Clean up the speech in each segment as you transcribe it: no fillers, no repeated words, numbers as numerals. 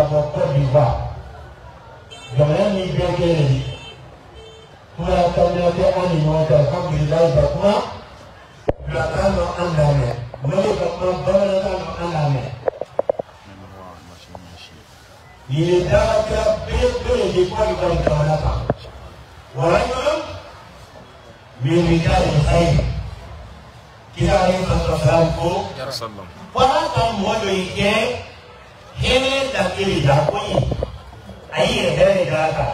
ko Côte d'Ivoire jamana ni bɛɛ kelen de kuma la communauté an ni ɲɔgɔn cɛ alhamdulilayi ka kuma filakan dɔ an lamɛn Mali ka kuma bamanankan dɔ an lamɛn nin ye daaga belebele de Côte d'Ivoire jamana kan wala ɲɔgɔn min rijali khayr kira alayhi salam ko wala ka mɔgɔ dɔ yi kɛ hɛrɛ dakiri da ko ye a yi yɛrɛ hɛrɛ da kan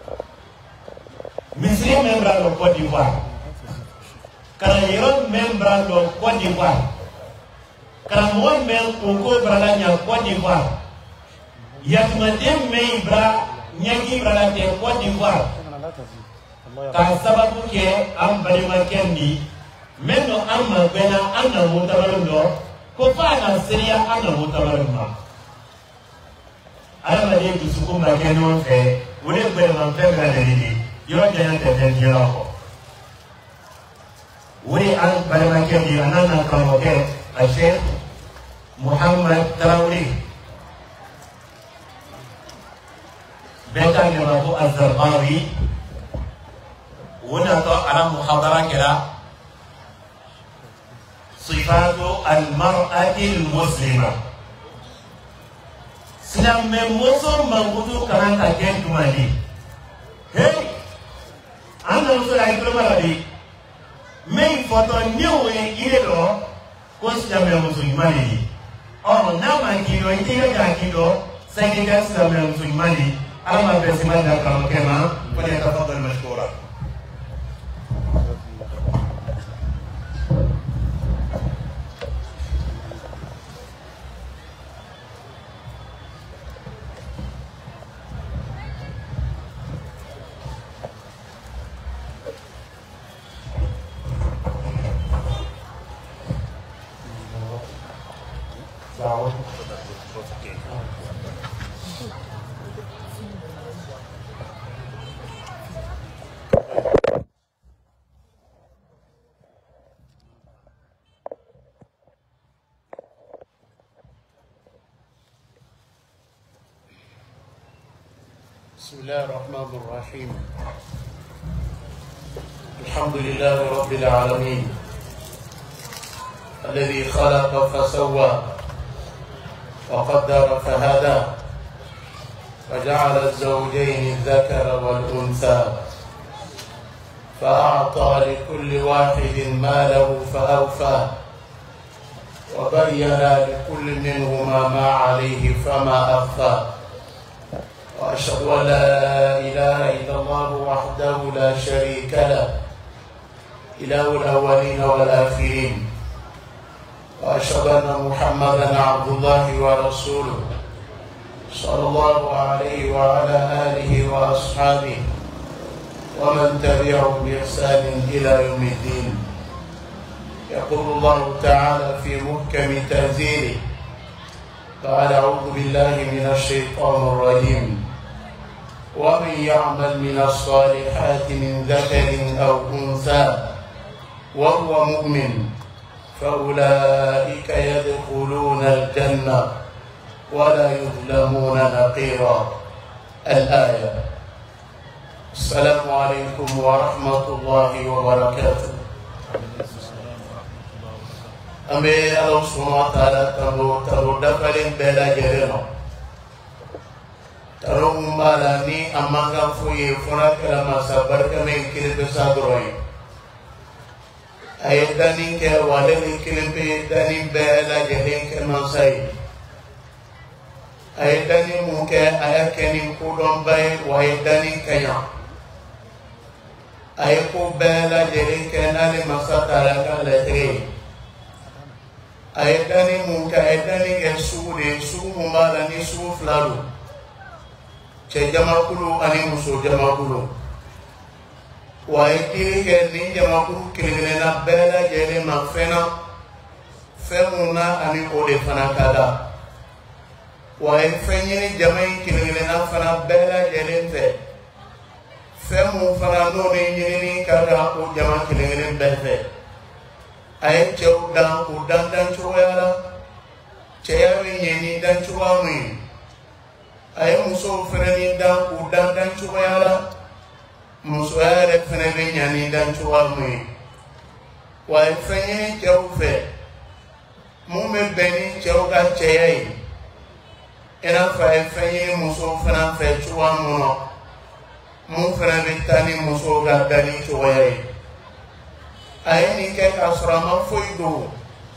misiri min b'a dɔn Côte d'Ivoire kalanyɔrɔ min b'a dɔn Côte d'Ivoire karamɔgɔ min kunko barala ɲa Côte d'Ivoire yatimaden min bara ɲɛji barala tɛ Côte d'Ivoire k'a sababu kɛ an balimakɛ ni min don an ma gbɛnna an na mutabarin dɔ ko f'a ka seriya an na mutabarin ma adamaden dusukun ma kɛ ɲɔgɔn fɛ o de gbɛlɛmanfɛn bɛɛ lajɛlen de yɔrɔ janya tɛ fɛn diɲɛ kɔ o de an balimakɛ ni a n'a na karamɔgɔkɛ a Sheikh Muhammad Tarawele bɛɛ ka ɲama ko Azarqawi o natɔ ala muhadara kɛra sifatu al-mar'ati al-muslima silamɛ muso mankutu kalan ka kɛ jumɛn de hey an na muso la i tulo b'a la de min fɔtɔ ni o ye yiri dɔn ko silamɛ muso ɲuman de ye n'a ma k'i dɔn i tɛ yɛrɛ k'a k'i dɔn sanni i ka silamɛ muso ɲuman de ala ma bɛn sima da karamɔgɔkɛ ma ko ne ka fɔ dɔɔni mashkura بسم الله الرحمن الرحيم الحمد لله رب العالمين الذي خلق فسوى وقدر فهدى وجعل الزوجين الذكر والأنثى فأعطى لكل واحد ما له فأوفى وبين لكل منهما ما عليه فما أخفى وأشهد أن لا إله إلا الله وحده لا شريك له إله الأولين والآخرين وأشهد أن محمدا عبد الله ورسوله صلى الله عليه وعلى آله وأصحابه ومن تبعهم بإحسان إلى يوم الدين يقول الله تعالى في محكم تنزيله قال أعوذ بالله من الشيطان الرجيم ومن يعمل من الصالحات من ذكر أو أنثى وهو مؤمن فأولئك يدخلون الجنة ولا يظلمون نقيرا الآية السلام عليكم ورحمة الله وبركاته أمي الله سبحانه وتعالى ترو دفلين بلا جرينو ترو مالاني أمانغا فوي فنا كلام سبر كمين كلمة سادروي أيداني كوالين كلمة داني بلا جرين كمانساي أيداني ممكن أيكني كودون باي وأيداني كيا أيكو بلا جرين كنالي مساتارا كالتري ayedani munka ayedani ke suude suumu mala ni suu flalu ce jamakulu ani muso jamakulu wa ayedini ke ni jamakulu kilingene na bela jele mafena femuna ani ode fana kada wa ayefenyini jamai kilingene na fana bela jele fe femu fana no ni nyini kada o jama kilingene befe ay cew dan dan cogoya la cɛya min ye ni dan cogoya min ay muso fenani dan ku dan cogoyala muso yɛrɛ fɛnɛ bɛ ɲani dan cogoya mun ye wa ye fɛn ɲini cɛw fɛ mun bɛ bɛn ni cɛw ka cɛya ye i n'a fɔ a ye fɛn ɲini musow fana fɛ cogoya mun na mun fana bɛ taa ni musow ka dali cogoya ye a ye nin kɛ k'a sɔrɔ a ma foyi don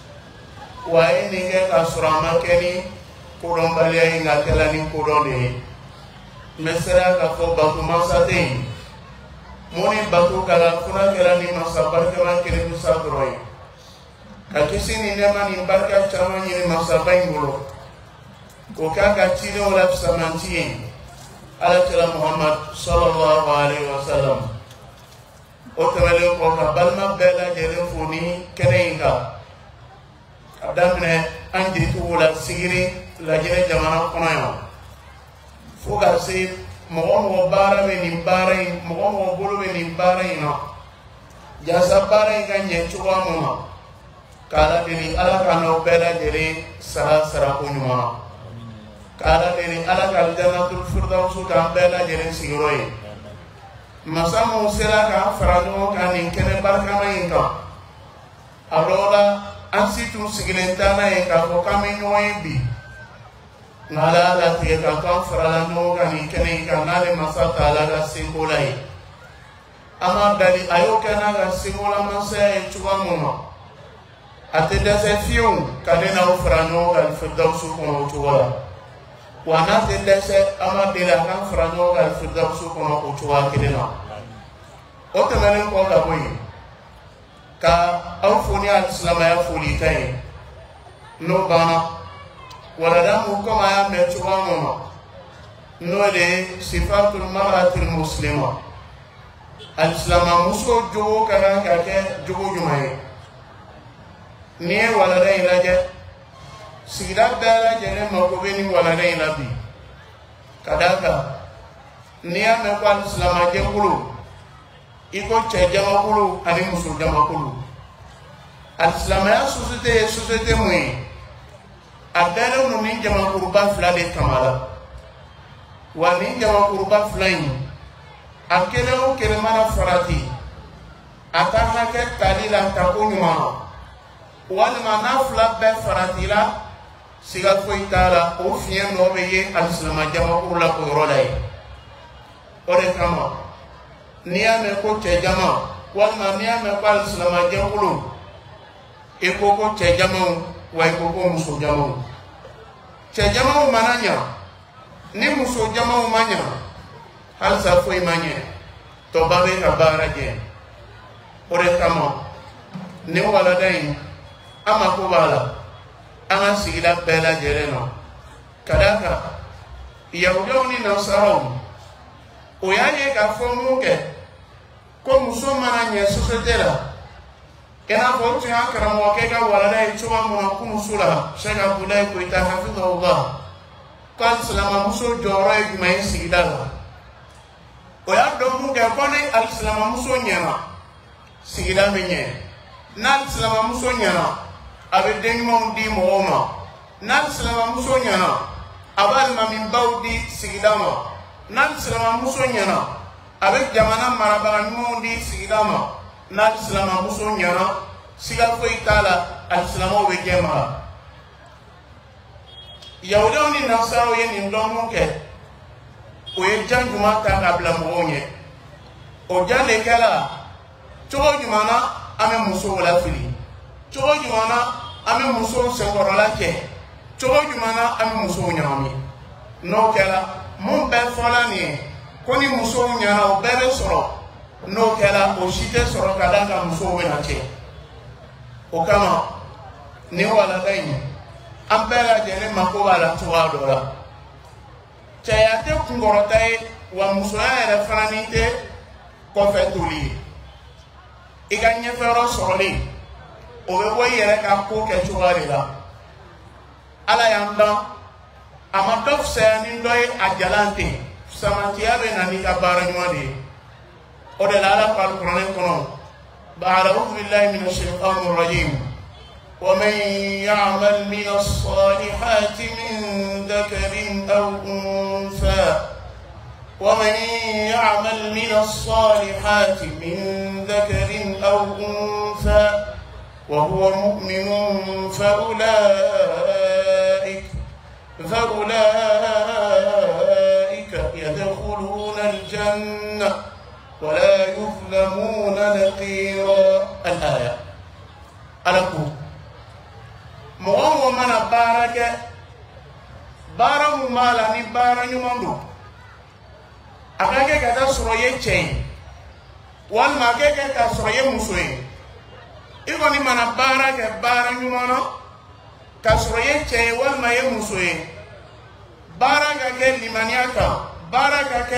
wa a ye nin kɛ k'a sɔrɔ a ma kɛ ni kodɔnbaliya ye nka kɛla ni kodɔn de ye n bɛ sera k'a fɔ bato mansa tɛ yen mun ni bato kala funa kɛra ni masa barikama kelen bisa dɔrɔn ye ka kisi ni nɛɛma ni barika caman ɲini masaba in bolo k'o k'a ka cidenw la fisamanti ye alakira muhammad sallallahu alaihi wasallam o tɛmɛlen kɔ ka balima bɛɛ lajɛlen fo ni kɛnɛ in kan ka daminɛ an jiritugu la sigiri lajɛrɛ jamana kɔnɔ yan fo ka se mɔgɔ mɔgɔ baara bɛ nin baara in mɔgɔ mɔgɔ bolo bɛ nin baara in na yaasa baara in ka ɲɛ cogoya mun na k'ala deli ala ka n'aw bɛɛ lajɛlen sarako ɲuman na k'ala deli ala ka aljannatul firdausu k'an bɛɛ lajɛlen sigiyɔrɔ ye masa mun sera k'an fara ɲɔgɔn kan nin kɛnɛ barikama in kan a dɔw la an si tun sigilen t'an na ye k'a fɔ k'an bɛ ɲɔgɔn ye bi nka ala y'a latigɛ k'a to an farala ɲɔgɔn kan nin kɛnɛ in kan n'ale masa t'ala ka seko la ye an b'a dali a y'o kɛ n'a ka seko la masaya ye cogoya mun na a tɛ dɛsɛ fiyewu ka ne n'aw fara ɲɔgɔn kan firdausu kɔnɔ o cogo la wa n'a tɛ dɛsɛ an b'a deli a k'an fara ɲɔgɔn kan firdausu kɔnɔ o cogoya kelen na o tɛmɛnen kɔ ka bɔ yen ka aw fo ni alisilamaya foli ta ye n'o banna walada mun komi a y'a mɛn cogoya mun na n'o de ye sifatul maratil muslima alisilama muso jogo ka kan ka kɛ jogo jumɛn ye n'i ye walada in lajɛ sigida bɛɛ lajɛlen mako bɛ ni walada in la bi ka d'a kan n'i y'a mɛn ko alisilama jɛkulu i ko cɛ jamakulu ani muso jamakulu alisilamaya société ye société mun ye a dalen don ni jamakuruba fila de kama la wa ni jamakuruba fila in a kelen o kelen mana farati a ka hakɛ tali la tako ɲuman na walima n'a fila bɛɛ farati la siga foyi t'a la o fiɲɛ nɔ bɛ ye alisilama jamakuru la o yɔrɔ la ye o de kama n'i y'a mɛn ko cɛ jama walima n'i y'a mɛn ko alisilama jɛkulu i ko ko cɛ jamaw wa i ko ko muso jamaw cɛ jamaw mana ɲa ni muso jamaw ma ɲa halisa foyi ma ɲɛ tɔba bɛ ka baara jɛ o de kama ni walada in an mako b'a la an ka sigida bɛɛ lajɛlen na ka d'a kan yahudiw ni nasaraw o y'a ye k'a fɔ mun kɛ ko muso mana ɲɛ société la i n'a fɔ o tun y'a karamɔgɔkɛ ka walada ye cogoya mun na kunun su la Sheikh Abdulahi Koyita hafidhahullah ko alisilamamuso jɔyɔrɔ ye jumɛn ye sigida la o y'a dɔn mun kɛ ko ni alisilamamuso ɲɛna sigida bɛ ɲɛ n'alisilamamuso ɲɛna a bɛ den ɲumanw di mɔgɔw ma n'alisilamamuso ɲɛna a bɛ alimaminbaw di sigida ma n'alisilamamuso ɲɛna a bɛ jamana marabaga ɲumanw di sigida ma n'alisilamamuso ɲɛna siga foyi t'a la alisilamaw bɛ jɛ mara yahudiw ni nasaraw ye nin dɔn mun kɛ o ye jan jumɛn ta k'a bila mɔgɔw ɲɛ o jan de kɛra cogo jumɛn na an bɛ musow lafili cogo jumɛn na an bɛ musow senkɔrɔla kɛ cogo jumɛn na an bɛ musow ɲagami n'o kɛra mun bɛɛ fɔla nin ye ko ni musow ɲɛna o bɛɛ bɛ sɔrɔ n'o kɛra o si tɛ sɔrɔ ka d'a kan musow bɛna cɛ o kama nin walada in an bɛɛ lajɛlen mako b'a la cogoya dɔ la cɛya tɛ kunkɔrɔta ye wa musoya yɛrɛ fana ni tɛ kɔfɛ toli ye i ka ɲɛfɛyɔrɔ sɔrɔli o bɛ bɔ i yɛrɛ ka ko kɛcogoya de la ala y'an dan a ma dɔ fisaya ni dɔ ye a jalan ten samantiya bɛ na n'i ka baara ɲuman de ye o de la ala ko alikuranɛ kɔnɔ a'udhu billahi minash shaitanir rajim ومن يعمل من الصالحات من ذكر أو أنثى ومن يعمل من الصالحات من ذكر أو أنثى وهو مؤمن فأولئك يدخلون الجنة ولا يظلمون نقيرا. الآية ألكم مغمو من بارك مالا ni bara nyumando akake kata soroye chain wal makeke ka soroye musoye iko ni mana bara nyumano ka soroye chain wal maye musoye bara ke limaniaka bara ke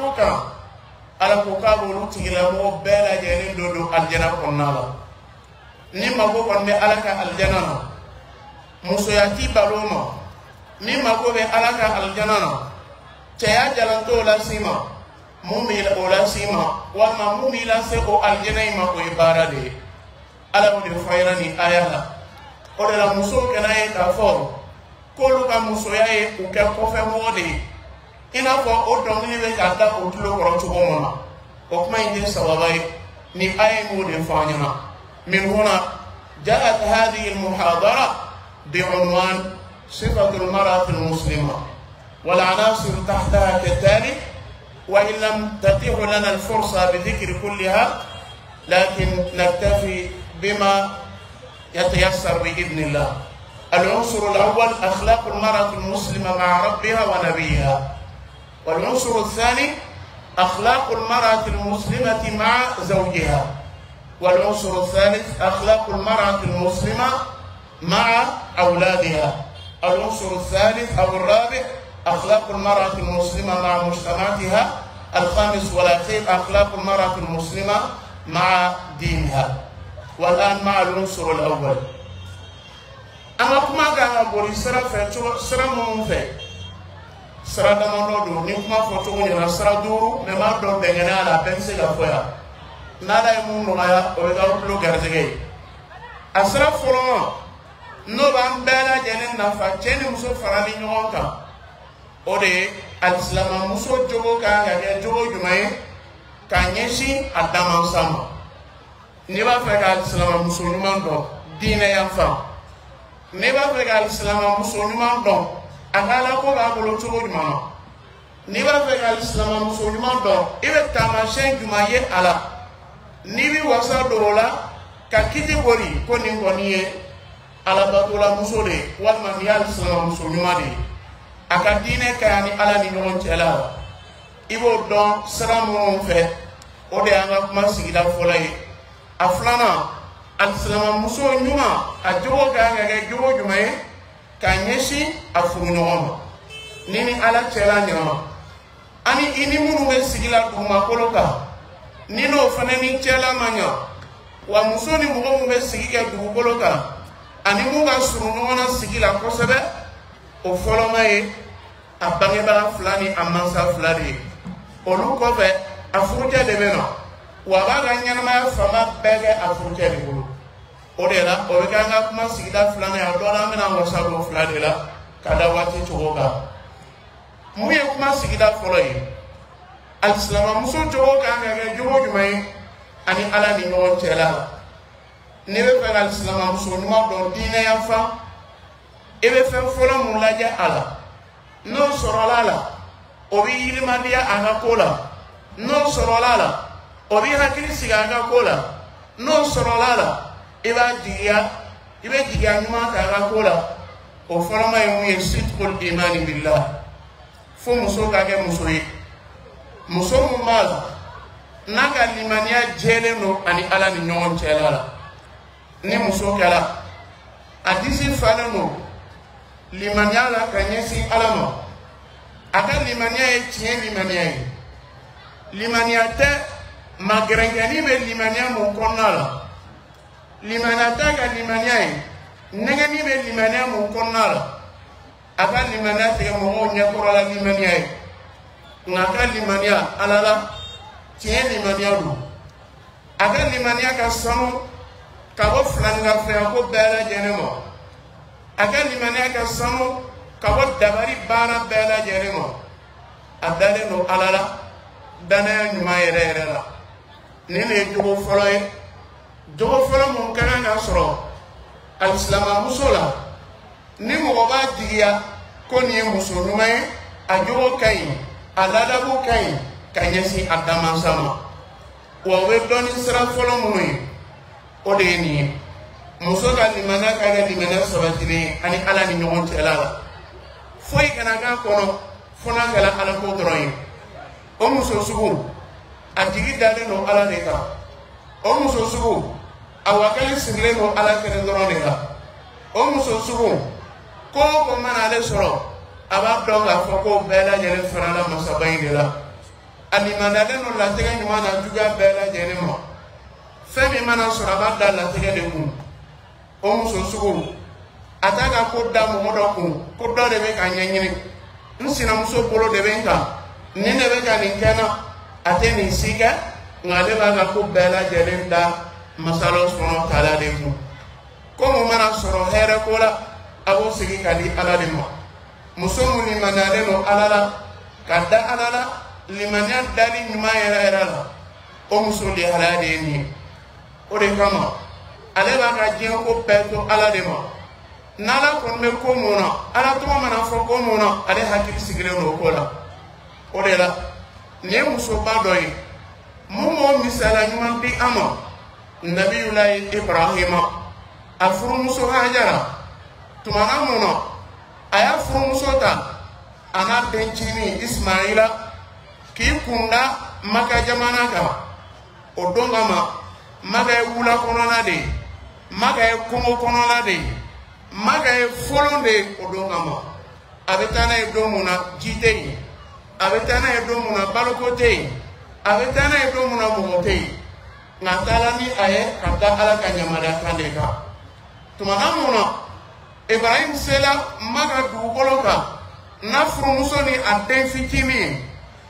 alakoka bolu tigila mo bela jeni dodo aljana konnala ni mago kon be alaka aljana no musoyati baloma ni mago be alaka aljana no caya jalanto la sima mumi la ola sima wama mumi la se o aljana ima ko ibarade ala mo de fayra ni ayala o de la muso kenaye ka for ko lu ka muso yae u ka ko fe mode ina ko o don ni be ka da o tulo ko to mona o kuma inde sababai ni ay mo de fanyana min huna جاءت هذه المحاضرة بعنوان صفة المرأة المسلمة والعناصر تحتها كالتالي وإن لم تتيح لنا الفرصة بذكر كلها لكن نكتفي بما يتيسر بإذن الله. العنصر الأول أخلاق المرأة المسلمة مع ربها ونبيها. والعنصر الثاني أخلاق المرأة المسلمة مع زوجها. والعنصر الثالث أخلاق المرأة المسلمة مع أولادها. العنصر الثالث أو الرابع أخلاق المرأة المسلمة مع مجتمعاتها. الخامس والأخير أخلاق المرأة المسلمة مع دينها. والآن مع العنصر الأول. أما كما قال بوري سرا منفع سرا دمانودو نكما فتوني سرا دورو مما دون دنجنا على بنسي غفويا nada emu nogaya o ga ulo garzege asra folo no ban bela jenen na fa jeni muso farani nyonka o de al-islam muso jogo ka ga jogo jumai ka nyeshi adama sama ni ba fa ga al-islam muso nyuman do dina yan fa ni ba fa ga al-islam muso nyuman do akala ko ga bolo jogo jumano ni ba fa ga al-islam muso nyuman do ibe tamashen jumaye ala nibi wasa dorola ka kiti bori ko ni ngoniye ala batula musole walma ni al-islam muso nyumade aka dine kayani ala ni non cela ibo don saramu fe o de anga kuma sigida folay aflana al-islam muso nyuma a jogo ganga ga jogo jumaye ka nyeshi afuru nyoma nini ala cela nyoma ani ini munu be sigila kuma koloka nino fanani cela manya wa musoni mugo be sigiga dugukolo ka ani muga suru nona sigila kosebe o folomay abange bara fulani amansa fulani olu ko be afuruje de beno wa baga nyana ma fama bege afuruje de bulu o de la o ga nga kuma sigida fulani adora mena wasa go fulani la kada wati choga muye kuma sigida foloyi al-islam muso jogo ka ga jogo jumai ani ala ni no tela ne be fa al-islam muso no do dine ya fa e be fa fola mun laja ala no sorolala o bi ilmaniya aga kola no sorolala o bi hakili siga aga kola no sorolala e ba diya nyuma ka aga kola o fola mai mu yesitkul imani billah fo muso ka ga muso yi muso mumala naga limaniya jele no ani ala ni nyon chelala ni muso kala adisi fala no limaniya la kanyesi alama aka limaniya e tie limaniya te magrengani be limaniya mo konnala limaniya ta ga limaniya e negani be limaniya mo konnala aka limaniya te mo nyakora limaniya e ngaka limaniya alala tie limaniya do aga limaniya ka sanu ka bo flanga fe ko bela jenemo aga limaniya ka sanu ka bo dabari bana bela jenemo adale no alala dana nyuma yere la ni ne jogo folo ye jogo folo mun kana na soro al islam musola ni mo ba diya ko ni muso nyuma ye a jogo kai alada bu kai kanyesi adama sama wa we doni sira folo mun o de ni muso ka limana ka ga limana sabatini ani ala ni nyɔgɔn cɛla la foyi kana k'a kɔnɔ fona kɛla ala ko dɔrɔn ye o muso sugu a jigi dalen don ala de kan o muso sugu a wakali sigilen don ala kelen dɔrɔn de kan o muso sugu ko o ko mana ale sɔrɔ a b'a dɔn k'a fɔ ko bɛɛ lajɛlen farala masaba in de la a limanalen don latigɛ ɲuman na juguya bɛɛ lajɛlen ma fɛn min mana sɔrɔ a b'a da latigɛ de kun o muso sugu a t'a ka ko da mɔgɔ dɔ kun ko dɔ de bɛ ka ɲɛɲini n sinamuso bolo de bɛ n kan nin de bɛ ka nin kɛ n na a tɛ nin si kɛ nka ale b'a ka ko bɛɛ lajɛlen da masala subahana taala de kun ko mun mana sɔrɔ hɛrɛ ko la a b'o sigi ka di ala de ma muso mun limaniyalen don ala la ka da ala la limaniya dali ɲuman yɛrɛ yɛrɛ la o muso de halaya de ye nin ye o de kama ale b'a ka diɲɛ ko bɛɛ to ala de ma n'ala kɔni bɛ ko mun na ala tɔgɔ mana fɔ ko mun na ale hakili sigilen don o ko la o de la nin ye musoba dɔ ye mun b'o misaliya ɲuman di an ma nabiyulayi ibrahima a furumuso hajara tumana mun na a y'a furumuso ta a n'a dencinin ismaila k'i kunda maka jamana kan o don kama maka ye wula kɔnɔna de ye maka ye kungo kɔnɔna de ye maka ye fɔlɔ de ye o don kama a bɛ taa n'a ye don mun na ji tɛ yen a bɛ taa n'a ye don mun na baloko tɛ yen a bɛ taa n'a ye don mun na mɔgɔ tɛ yen nka a taara ni a ye ka taa ala ka yamaruya kan de kan tumana mun na ibrahim sela maka dugukolo kan n'a furumuso ni a den fitinin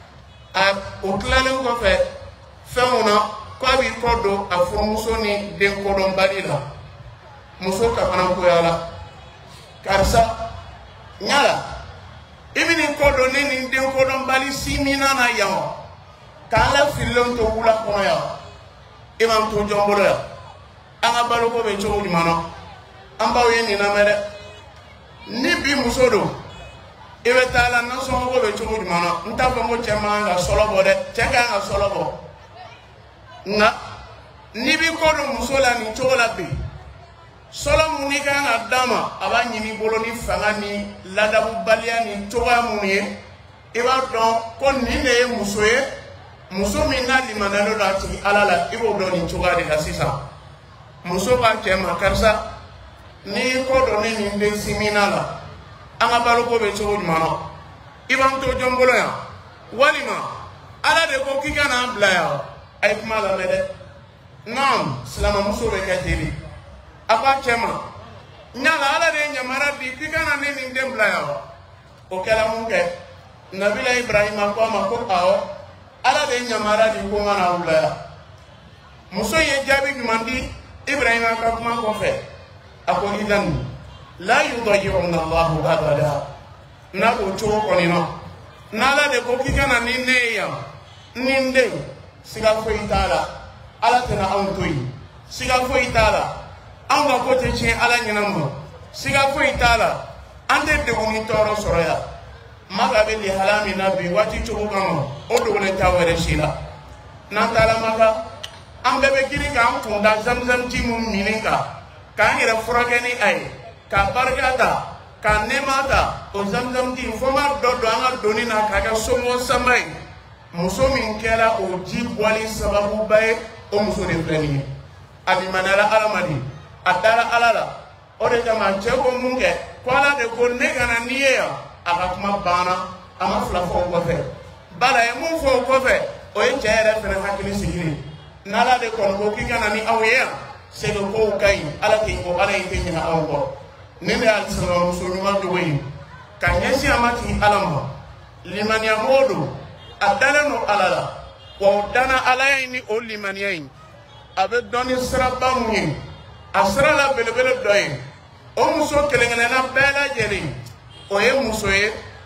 o tilalen kɔfɛ fɛnw na ko a b'i kɔ don a furumuso ni den kodɔnbali la muso kamanakoya la karisa ɲala i bɛ nin kɔ don ne ni den kodɔnbali si min na yan wa k'an lafililen to wula kɔnɔ yan i b'an to jɔn bolo yan an ka baloko bɛ cogo jumɛn na an baw ye nin lamɛn dɛ ni bi muso don i bɛ taa la nasɔngɔko bɛ cogo jumɛn na n t'a fɔ ko cɛ man kan ka sɔlɔ bɔ dɛ cɛ kan ka sɔlɔ bɔ nka n'i b'i kɔ don muso la nin cogo la bi sɔlɔ mun n'i kan ka d'a ma a b'a ɲini i bolo ni fanga ni ladabubaliya ni cogoya mun ye i b'a dɔn ko nin de ye muso ye muso min n'a limaniyalen don a tigi ala la i b'o dɔn nin cogoya de la sisan muso b'a cɛ ma karisa n'i kɔ don ne nin den simina la an ka baloko bɛ cogo jumɛn na i b'an to jɔn bolo yan walima ala de ko k'i ka n'an bila yan a ye kuma lamɛn dɛ naam silamɛmuso bɛ kɛ ten de a ko a cɛ ma ɲala ala de ye yamaruya di k'i ka na ne nin den bila yan o kɛra mun kɛ nabila ibrahima ko a ma ko awɔ ala de ye yamaruya di ko n ka na bila yan muso ye jaabi ɲuman di ibrahima ka kuma kɔfɛ a ko idan la yudayyiruna allahu abada n'a ko cogo kɔni na n'ala de ko k'i ka na ni ne ye yan ni n den siga foyi t'a la ala tɛna anw to yen siga foyi t'a la anw ka ko tɛ tiɲɛ ala ɲɛna ma siga foyi t'a la an tɛ degun ni tɔɔrɔ sɔrɔ yan maka bɛ lihala min na bi waati cogo kama o dogolen t'a wɛrɛ si la n'an taara maka an bɛɛ bɛ girin k'an kun da zamzam ji mun minin kan k'an yɛrɛ furakɛ ni a ye k'a barika ta k'a nɛɛma ta o zamzam ji fo ma dɔ don an ka doni na k'a kɛ somɔgɔ sanba ye muso min kɛra o ji bɔli sababuba ye o muso de filɛ nin ye a limaniyala ala de a dara ala la o de kama cɛ ko mun kɛ ko ala de ko ne ka na n'i ye yan a ka kuma banna a ma fila fɔ o kɔfɛ bala ye mun fɔ o kɔfɛ o ye cɛ yɛrɛ fɛnɛ hakili sigilen n'ala de kɔni ko k'i ka na ni aw ye yan sɛbɛn kow ka ɲi ala tɛ ko ala in tɛ ɲinɛ aw kɔ ne de y'a sinamuso ɲuman dogo ye ka ɲɛsin a ma tigi ala ma limaniya mɔgɔ don a dalen don ala la wa o danna ala ye ni o limaniya in a bɛ dɔn ni siraba mun ye a sira la belebele dɔ ye o muso kelen-kelenna bɛɛ lajɛlen o ye muso ye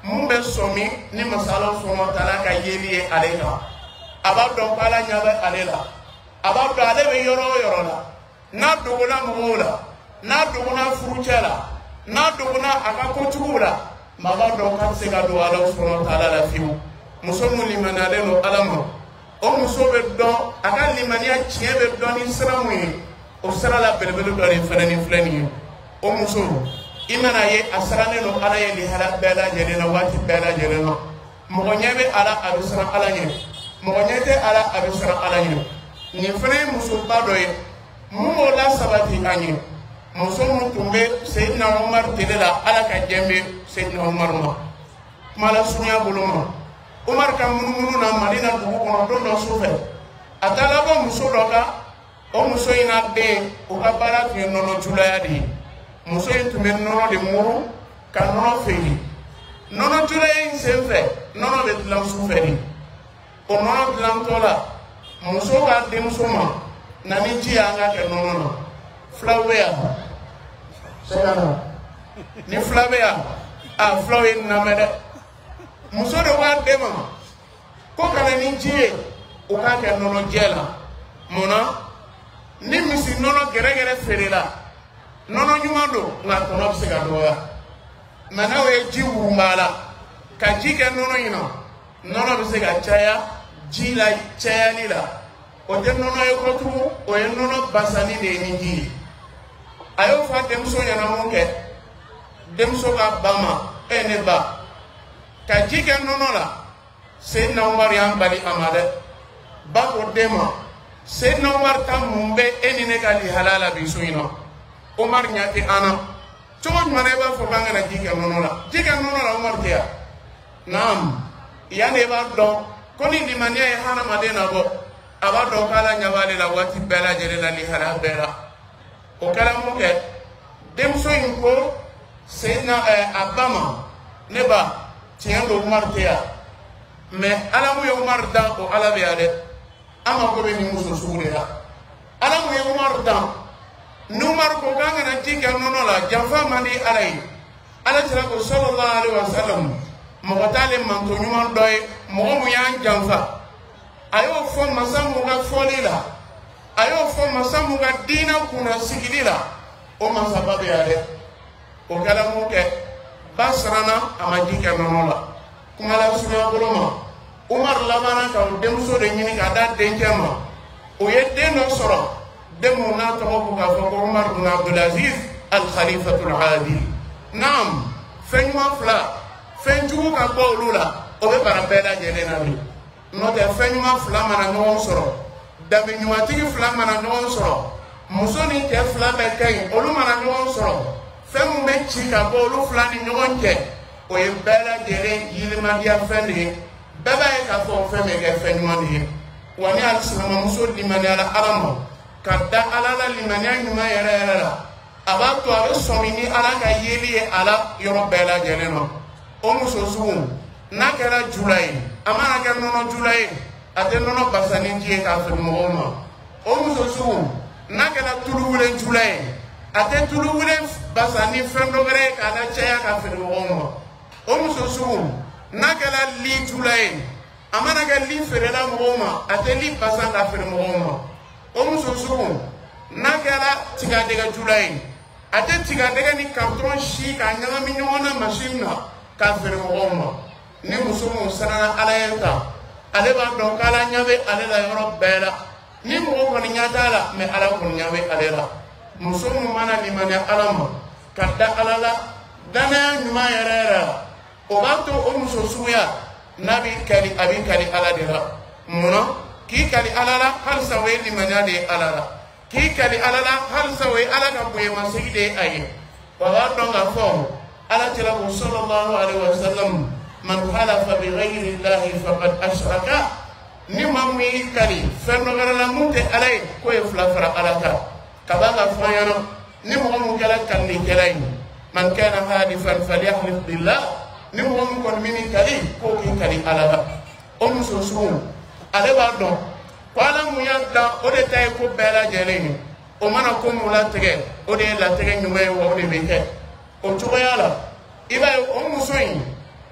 mun bɛ sɔmi ni masala sɔnna taala ka yeli ye ale kan a b'a dɔn ko ala ɲɛ bɛ ale la a b'a dɔn ale bɛ yɔrɔ o yɔrɔ la n'a dogona mɔgɔw la n'a dogona furucɛ la n'a dogona a ka kotigiw la maa b'a dɔn k'a bɛ se ka don ala sɔnna taala la fiyewu muso mun limaniyalen don ala ma o muso bɛ dɔn a ka limaniya tiɲɛ bɛ dɔn ni sira mun ye o sira la belebele dɔ de fɛnɛ ni filɛ nin ye o muso i mana ye a sirannen don ala ye lihala bɛɛ lajɛlen na waati bɛɛ lajɛlen na mɔgɔ ɲɛ bɛ ala a bɛ siran ala ɲɛ mɔgɔ ɲɛ tɛ ala a bɛ siran ala ɲɛ nin fɛnɛ ye musoba dɔ ye mun b'o la sabati a ɲɛ muso mun tun bɛ seyidina umar tele la ala ka jɛn bɛ seyidina umar ma kuma la surunya bolo ma umar ka munumunu na madina dugu kɔnɔ don dɔ su fɛ a taara bɔ muso dɔ kan o muso in na den o ka baara tun ye nɔnɔ julaya de ye muso in tun bɛ nɔnɔ de muru ka nɔnɔ feere nɔnɔ julaya in sen fɛ nɔnɔ bɛ dilan su fɛ de o nɔnɔ dilantɔ la muso ka denmuso ma na ni ji y'an ka kɛ nɔnɔ na filaw bɛ yan ni fila bɛ yan a filaw ye nin lamɛn dɛ muso de b'a den ma ko kana ni ji ye o k'a kɛ nɔnɔ jɛ la mun na ni misi nɔnɔ gɛrɛgɛrɛ feerela nɔnɔ ɲuman don nka tɔnɔ bɛ se ka dɔgɔya mɛ n'aw ye ji wurunba la ka ji kɛ nɔnɔ in na nɔnɔ bɛ se ka caya ji la cayali la o tɛ nɔnɔ ye kotugu o ye nɔnɔ basani de ye ni ji ye a y'o fɔ denmuso ɲɛna mun kɛ denmuso ka ba ma ne ba ka ji kɛ nɔnɔ la seyidina umar y'an bali a ma dɛ ba ko den ma seyidina umar ta mun bɛ e ni ne ka lihala la bi so in na umar ɲɛ tɛ an na cogo jumɛn i b'a fɔ k'an kana ji kɛ nɔnɔ la ji kɛ nɔnɔ la umar tɛ yan naam yanni i b'a dɔn ko ni limaniya ye hadamaden na bɔ a b'a dɔn k'ala ɲɛ b'ale la waati bɛɛ lajɛlen na lihala bɛɛ la o kɛra mun kɛ denmuso in ko seyidina a ba ma ne ba tiɲɛ don umar tɛ yan mɛ ala mun ye umar dan o ala bɛ yan dɛ an mako bɛ nin muso sugu de la ala mun ye umar dan ni umar ko k'an kana ji kɛ nɔnɔ la janfa man di ala ye ala sera ko sallallahu alaihi wasallam mɔgɔ t'ale manto ɲuman dɔ ye mɔgɔ mun y'an janfa a y'o fɔ masa mun ka fɔli la a y'o fɔ masa mun ka diinɛ kunna sigili la o masaba bɛ yan dɛ o kɛra mun kɛ ba siranna a ma ji kɛ nɔnɔ la kuma la surunya bolo ma umar labanna ka o denmuso de ɲini ka da denkɛ ma o ye den dɔ sɔrɔ den mun n'a tɔgɔ ko k'a fɔ ko umar bin abdulaziz al-khalifatul adil naam fɛn ɲuman fila fɛn jugu ka bɔ olu la o bɛ bara bɛɛ lajɛlen na bi n'o tɛ fɛn ɲuman fila mana ɲɔgɔn sɔrɔ dabi ɲumantigi fila mana ɲɔgɔn sɔrɔ muso ni cɛ fila bɛɛ ka ɲi olu mana ɲɔgɔn sɔrɔ fɛn min bɛ ci ka bɔ olu fila ni ɲɔgɔn cɛ o ye bɛɛ lajɛlen yirimadiya fɛn de ye bɛɛ b'a ye k'a fɔ o fɛn bɛ kɛ fɛn ɲuman de ye wa ni alisilamuso limaniyala ala ma ka da ala la limaniya ɲuman yɛrɛ yɛrɛ la a b'a to a bɛ sɔmi ni ala ka yeli ye a la yɔrɔ bɛɛ lajɛlen na o muso sugu n'a kɛra jula ye a mana kɛ nɔnɔ jula ye a tɛ nɔnɔ basani ji ye k'a feere mɔgɔw ma o muso sugu n'a kɛra tulu wele jula ye a tɛ tulu wele basa ni fɛn dɔ wɛrɛ ye k'a la caya k'a feere mɔgɔw ma o muso sugu n'a kɛra li jula ye a mana kɛ li feerela mɔgɔw ma a tɛ li basa k'a feere mɔgɔw ma o muso sugu n'a kɛra tigadɛgɛ jula ye a tɛ tigadɛgɛ ni carton si k'a ɲagami ɲɔgɔn na machine na k'a feere mɔgɔw ma ni muso mun siranna ala ye kan ale b'a dɔn k'ala ɲɛ bɛ ale la yɔrɔ bɛɛ la ni mɔgɔ kɔni ɲɛ t'a la mɛ ala kɔni ɲɛ bɛ ale la muso mun mana limaniya ala ma ka da ala la danaya ɲuman yɛrɛ yɛrɛ la o b'a to o muso suguya n'a b'i kali a b'i kali ala de la munna k'i kali ala la halisa o ye limaniya de ye ala la k'i kali ala la halisa o ye ala ka bonyamasegi de ye a ye wa b'a dɔn k'a fɔ ala tila ko sallallahu alaihi wasallam man halafa bi ghayri llahi faqad ashraka ni ma mun y'i kali fɛn dɔ wɛrɛ la mun tɛ ala ye k'o ye fila fara ala kan ka b'a ka fɔ an ɲɛna ni mɔgɔ mun kɛra kalilikɛla ye man kana halifan falyahlif billah ni mɔgɔ mun kɔni bɛ nin kali k'o k'i kali ala la o muso sugu ale b'a dɔn ko ala mun y'a dan o de ta ye ko bɛɛ lajɛlen ye o mana ko mun latigɛ o de ye latigɛ ɲuman ye wa o de bɛ kɛ o cogoya la i b'a ye o muso in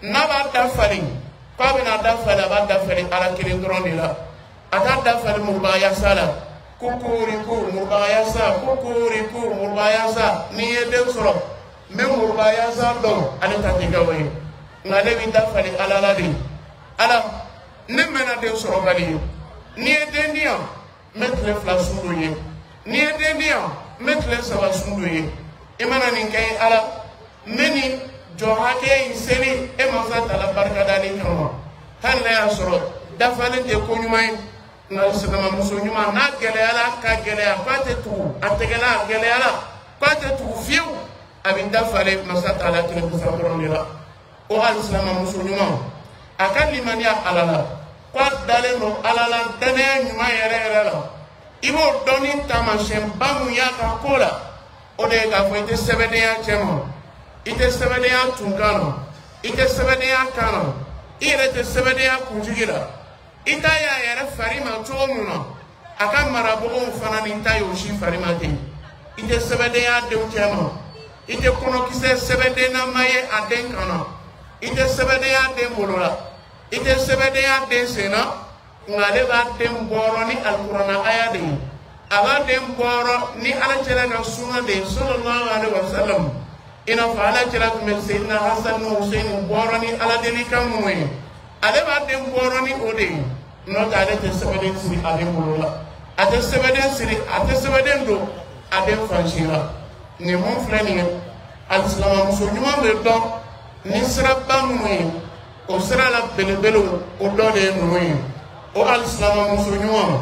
naba dafali ko bena dafali ba dafali ala kirin dron de la ata dafali murbaya sala kukuri ku murbaya sa kukuri ku murbaya sa ni yede soro me murbaya sa do ale tatiga way ngale bi dafali ala la di ala ne mena de soro bali ni yede ndiam metle fla sundu ye ni yede ndiam metle saba sundu ye imana nin kay ala meni jo hake seli e masa tala barka dali kama han la yasro dafale de ko nyumay ngal sama muso nyuma na gele ala ka gele apate tu ategela gele ala pate tu fiu abin dafale masa tala kile ko sabron dila o al sama muso nyuma akan limania alala kwa dale no alala dane nyuma yere la ibo doni tamashem bamu ya ka kola o de ga fo ite sebede ya chemo ite sebede ya tungano ite sebede ya kana ire te sebede ya kunjigira ita ya yere farima chomuna aka marabo fana ni tayo shi farima te ite sebede ya de chemo ite kono kise sebede na maye aden kana ite sebede ya de molola ite sebede ya de sena ngale ba de mboro ni alqur'ana ayade ala de mboro ni ala chere na sunna de sallallahu alaihi wasallam ina fa ala chere ko men sayyidina hasan no husain mboro ni ala de ni kamwe ale ba de mboro ni ode no ga de sebede siri ade molola ate sebede siri ate sebede ndo ade fanshira ni mon frère al-islam muso nyuma be do ni sira bamwe o sira la belebelo o do de nui o al-islam muso nyuma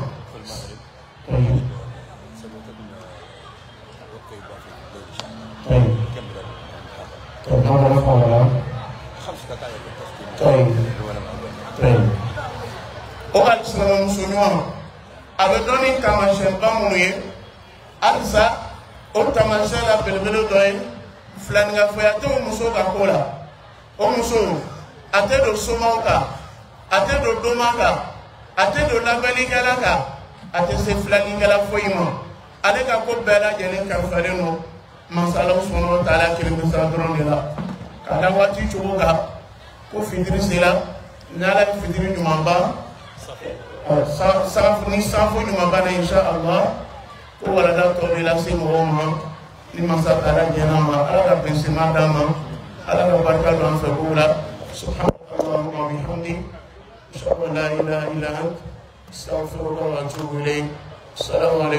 o al-islam muso nyuma abe doni kama shembamwe alza o tamasha la belebelo do flanga foyato muso ka kola o muso ate do somauka ate do domaka ate do labali galaka ate se flanga gala foyima ale ka ko bela jene ka fareno masala subhanahu wa ta'ala kele bisadron dela kala wati chuga ko fidiri sela nala fidiri nyumamba sa ni safo nyumamba na insha Allah ko wala da to bela simo ma ni masa ala janama ala bensima dama ala barka do am fabula subhanallahi wa bihamdi ashhadu an la ilaha illa anta astaghfiruka wa atubu ilayk assalamu alaykum